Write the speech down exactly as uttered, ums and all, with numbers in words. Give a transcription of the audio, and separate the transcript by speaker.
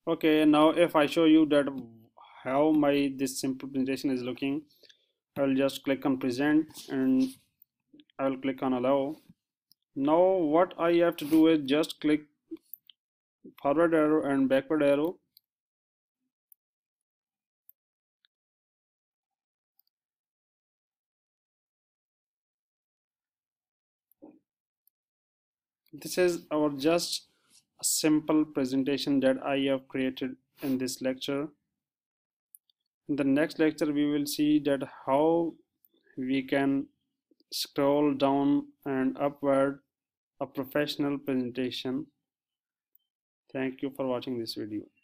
Speaker 1: Okay, now if I show you that how my this simple presentation is looking, I will just click on present and I will click on allow. Now what I have to do is just click forward arrow and backward arrow. This is our just a simple presentation that I have created in this lecture. In the next lecture we will see that how we can scroll down and upward a professional presentation. Thank you for watching this video.